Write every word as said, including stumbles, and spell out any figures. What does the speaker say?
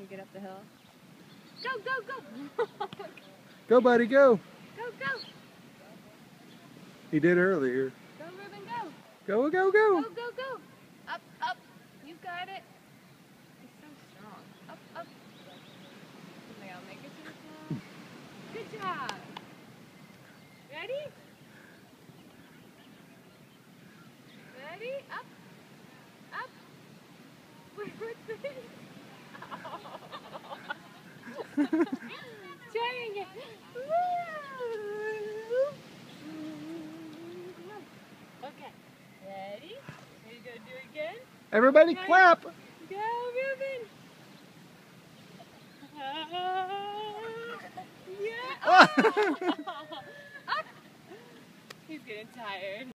to get up the hill. Go, go, go! Go, buddy, go! Go, go! He did earlier. Go, Ruben, go! Go, go, go! Go, go, go! Up, up! You got it! He's so strong. Up, up! Maybe I'll make it to the top. Good job! Ready? Ready? Up! Up! Wait, what's this? Trying it! Okay. Ready? Are you gonna do it again? Everybody Ready? clap! Go, Ruben! Uh, yeah! Oh. Up! He's getting tired.